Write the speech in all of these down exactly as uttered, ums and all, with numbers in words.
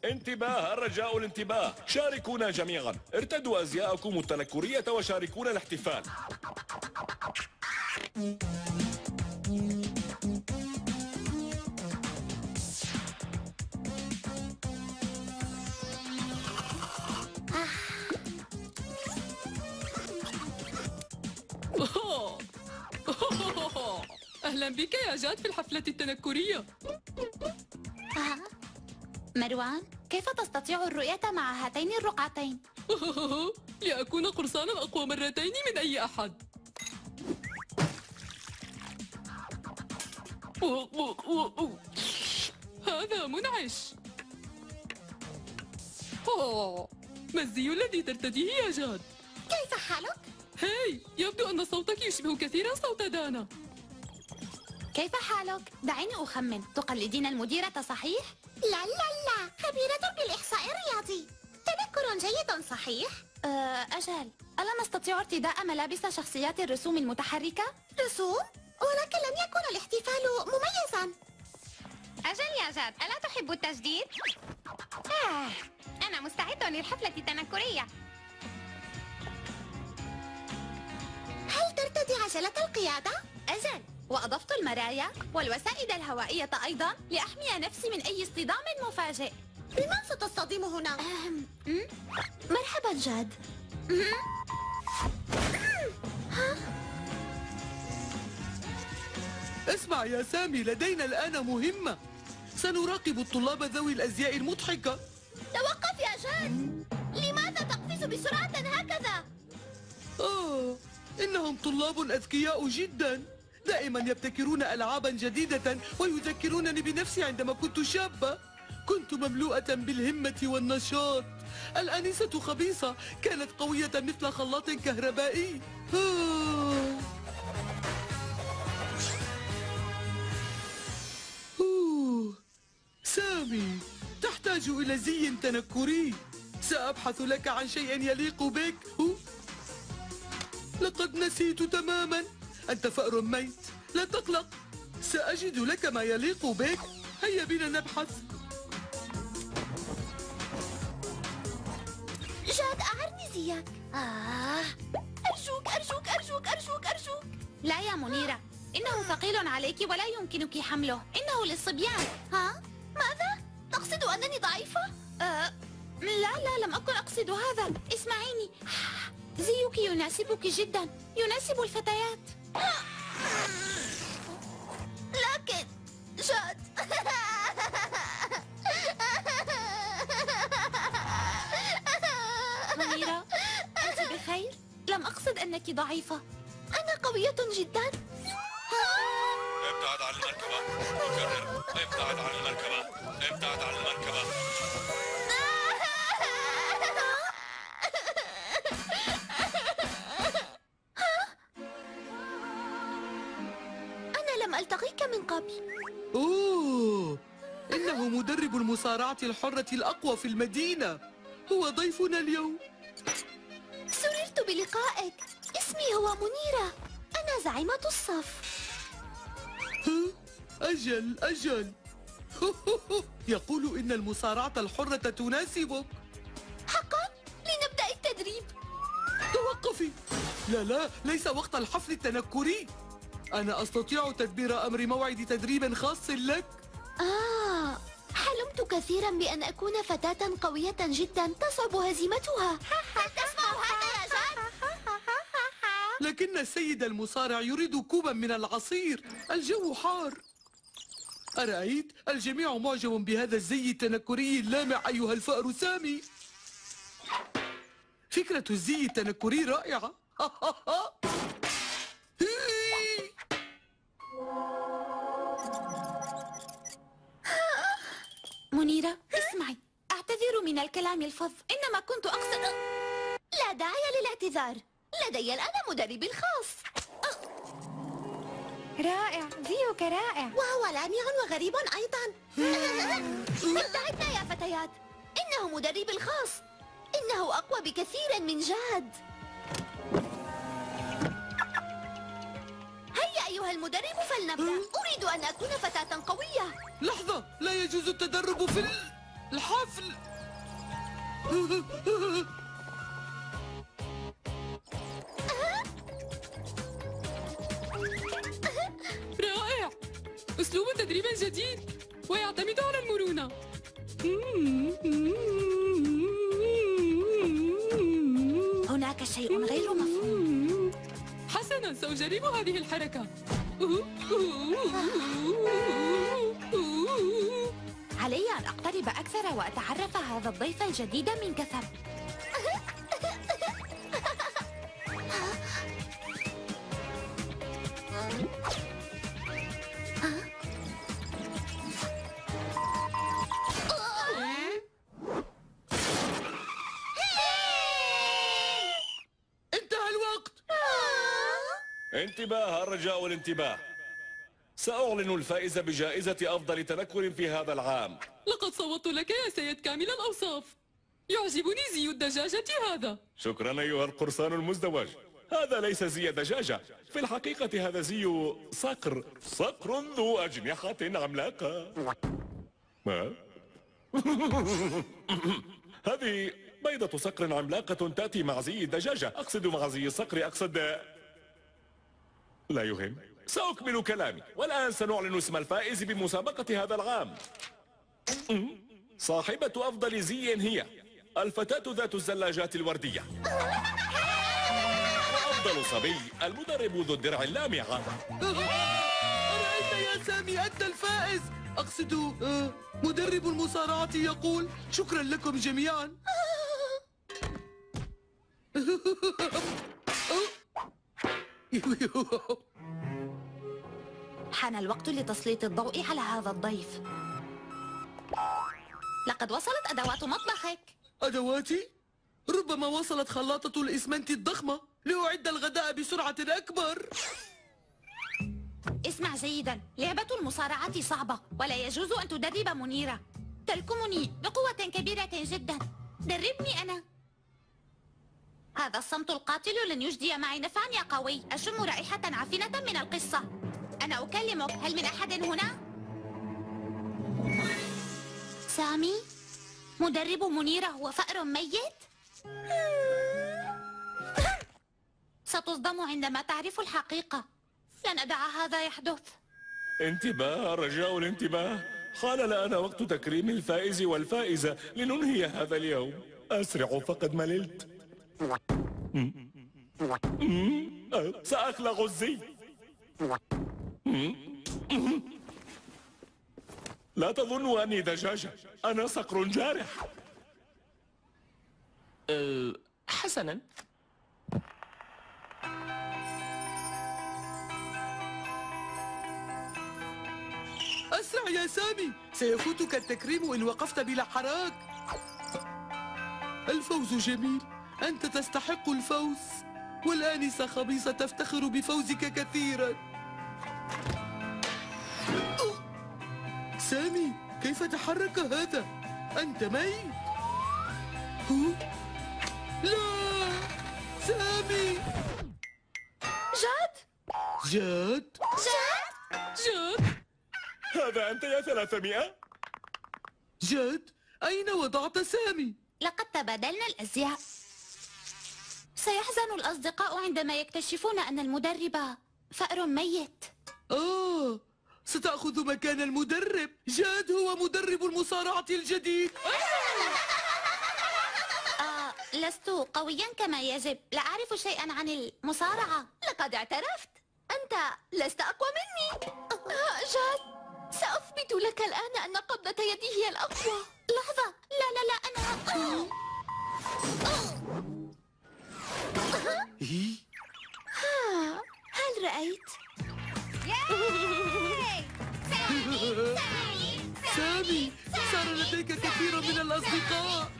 انتباه، الرجاء الانتباه، شاركونا جميعا، ارتدوا أزياءكم التنكرية وشاركونا الاحتفال. أهلا بك يا جاد في الحفلة التنكرية. آه. مروان، كيف تستطيع الرؤية مع هاتين الرقعتين؟ لأكون قرصانا أقوى مرتين من أي أحد. هذا منعش. ما الزي الذي ترتديه يا جاد؟ كيف حالك؟ هاي، يبدو أن صوتك يشبه كثيرا صوت دانا. كيف حالك؟ دعيني أخمن، تقلدين المديرة صحيح؟ لا لا لا، خبيرة بالإحصاء الرياضي. تنكر جيد صحيح؟ أه أجل، ألا نستطيع ارتداء ملابس شخصيات الرسوم المتحركة؟ رسوم؟ ولكن لم يكن الاحتفال مميزا. أجل يا جاد، ألا تحب التجديد؟ آه، أنا مستعد للحفلة التنكرية. هل ترتدي عجلة القيادة؟ أجل، وأضفت المرايا والوسائد الهوائية أيضا لأحمي نفسي من أي اصطدام مفاجئ. بمن ستصطدم هنا؟ أهم. مرحبا جاد. اسمع يا سامي، لدينا الآن مهمة. سنراقب الطلاب ذوي الأزياء المضحكة. توقف يا جاد، لماذا تقفز بسرعة هكذا؟ آه، إنهم طلاب أذكياء جدا، دائما يبتكرون ألعابا جديدة ويذكرونني بنفسي عندما كنت شابة. كنت مملوءة بالهمة والنشاط. الآنسة خبيصة كانت قوية مثل خلاط كهربائي. آه. أوه. سامي، تحتاج إلى زي تنكري. سأبحث لك عن شيء يليق بك. أوه. لقد نسيت تماما. أنت فأر ميت، لا تقلق، سأجد لك ما يليق بك. هيا بنا نبحث. جاد، أعرني زيك. آه. أرجوك أرجوك أرجوك أرجوك أرجوك. لا يا منيرة، إنه ثقيل عليك ولا يمكنك حمله، إنه للصبيان. ها؟ ماذا؟ تقصد أنني ضعيفة؟ آه. لا لا، لم أكن أقصد هذا. اسمعيني، زيك يناسبك جدا، يناسب الفتيات. لكن جاد منيرة، أنت بخير؟ لم أقصد أنك ضعيفة، أنا قوية جدا. ابتعد عن المركبة، أكرر، ابتعد عن المركبة، ابتعد عن المركبة. أنا لم ألتقيك من قبل. أوه، إنه مدرب المصارعة الحرة الأقوى في المدينة. هو ضيفنا اليوم. سررت بلقائك. اسمي هو منيرة، أنا زعيمة الصف. ها؟ أجل أجل. يقول إن المصارعة الحرة تناسبك. حقا؟ لنبدأ التدريب. توقفي. لا لا، ليس وقت الحفل التنكري. أنا أستطيع تدبير أمر موعد تدريب خاص لك. آه، حلمت كثيرا بأن أكون فتاة قوية جدا تصعب هزيمتها. هل تسمع هذا يا جاد؟ لكن السيد المصارع يريد كوبا من العصير. الجو حار. أرأيت؟ الجميع معجب بهذا الزي التنكري اللامع أيها الفأر سامي. فكرة الزي التنكري رائعة. منيرة، اسمعي، أعتذر من الكلام الفظ، إنما كنت أقصد. لا داعي للاعتذار، لدي الآن مدربي الخاص. رائع، زيك رائع. وهو لامع وغريب أيضا. ابتعدنا يا فتيات، إنه مدربي الخاص، إنه أقوى بكثير من جاد. هيا أيها المدرب فلنبدأ. أريد أن أكون فتاة قوية. لحظة، لا يجوز التدرب في ال... الحفل. رائع. أسلوب تدريب جديد ويعتمد على المرونة. هناك شيء غير مفهوم. حسناً، سأجرب هذه الحركة. علي أن أقترب أكثر وأتعرف هذا الضيف الجديد من كثب. انتهى الوقت. انتباه، الرجاء والانتباه. سأعلن الفائز بجائزة أفضل تنكر في هذا العام. لقد صوتت لك يا سيد كامل الأوصاف. يعجبني زي الدجاجة هذا. شكرا أيها القرصان المزدوج. هذا ليس زي دجاجة، في الحقيقة هذا زي صقر. صقر ذو أجنحة عملاقة. ما؟ هذه بيضة صقر عملاقة تأتي مع زي الدجاجة. أقصد مع زي الصقر، أقصد... لا يهم، سأكمل كلامي. والآن سنعلن اسم الفائز بمسابقة هذا العام. صاحبة أفضل زي هي الفتاة ذات الزلاجات الوردية. وأفضل صبي المدرب ذو الدرع اللامعة. أرأيت يا سامي، أنت الفائز. أقصد آه، مدرب المصارعة يقول شكرا لكم جميعا. حان الوقت لتسليط الضوء على هذا الضيف. لقد وصلت أدوات مطبخك. أدواتي؟ ربما وصلت خلاطة الإسمنت الضخمة لأعد الغداء بسرعة أكبر. اسمع جيدا، لعبة المصارعة صعبة ولا يجوز أن تدرب منيرة. تلكمني بقوة كبيرة جدا. دربني أنا. هذا الصمت القاتل لن يجدي معي نفعا يا قوي. أشم رائحة عفنة من القصة. أنا أكلمك، هل من أحد هنا؟ سامي؟ مدرب منيرة هو فأر ميت؟ ستصدم عندما تعرف الحقيقة. لن أدع هذا يحدث. انتباه، رجاء الانتباه. حان الآن وقت تكريم الفائز والفائزة لننهي هذا اليوم. أسرع فقد مللت. سأخلع الزي. لا تظنوا أني دجاجة، أنا صقر جارح. أه حسنا. أسرع يا سامي، سيفوتك التكريم إن وقفت بلا حراك. الفوز جميل، أنت تستحق الفوز، والآنسة خبيصة تفتخر بفوزك كثيرا. سامي، كيف تحرك هذا؟ أنت ميت. لا، سامي. جاد؟ جاد؟ جاد؟ جاد؟ هذا أنت يا ثلاثمائة؟ جاد، أين وضعت سامي؟ لقد تبادلنا الأزياء. سيحزن الأصدقاء عندما يكتشفون أن المدرب فأر ميت. آه، ستأخذ مكان المدرب. جاد هو مدرب المصارعة الجديد. آه، لست قويا كما يجب. لا أعرف شيئا عن المصارعة. لقد اعترفت. أنت لست أقوى مني. آه، جاد، سأثبت لك الآن أن قبضة يدي هي الأقوى. لحظة، لا لا لا، أنا... هل رأيت؟ سامي، صار لديك كثير من الأصدقاء.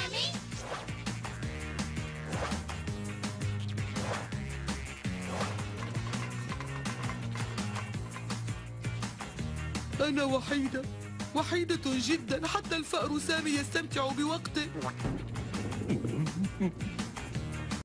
أنا وحيدة، وحيدة جدا. حتى الفأر سامي يستمتع بوقته.